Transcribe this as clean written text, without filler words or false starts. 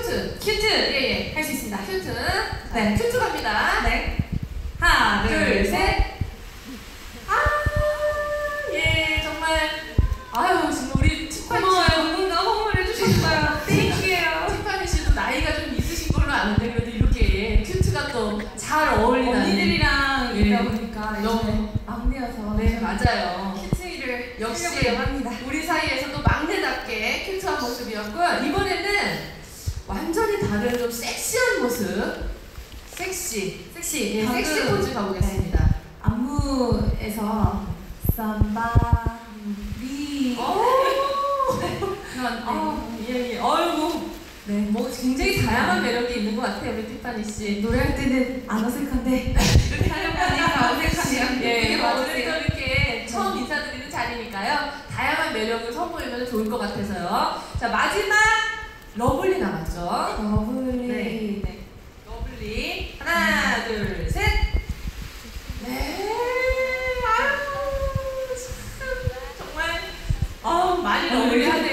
큐트. 큐트. 예, 할 수 있습니다. 큐트. 네. 큐트 갑니다. 네. 하나, 둘, 셋. 예, 정말. 아유, 지금 우리 고마워요. 누군가 호응을 해주셨어요. 땡큐예요. 티파니 씨도 나이가 좀 있으신 걸로 아는데, 그래도 이렇게 큐트가 또 잘 어울리는. 언니들이랑 예. 있다 보니까 너무. 막내여서. 네, 맞아요. 큐트를 역시 하려고 합니다. 우리 사이에서도 막내답게 큐트한 모습이었고요. 이번에는 완전히 다른 좀 섹시한 모습. 섹시. 섹시. 예, 방금 섹시 포즈 가보겠습니다. 안무에서 쌈바 리 예. 어이구. 네. 뭐 굉장히 다양한 매력이 있는 것 같아요, 우리 티파니 씨. 노래할 때는 안 어색한데 촬영하니까 어색하네요. 예, 오늘도 이렇게 처음 인사드리는 자리니까요. 다양한 매력을 선보이면 좋을 것 같아서요. 자, 마지막 러블리 남았죠. 러블리. 네. 러블리. 하나, 둘, 셋. 네. 아유, 참, 정말 많이 러블리하네요.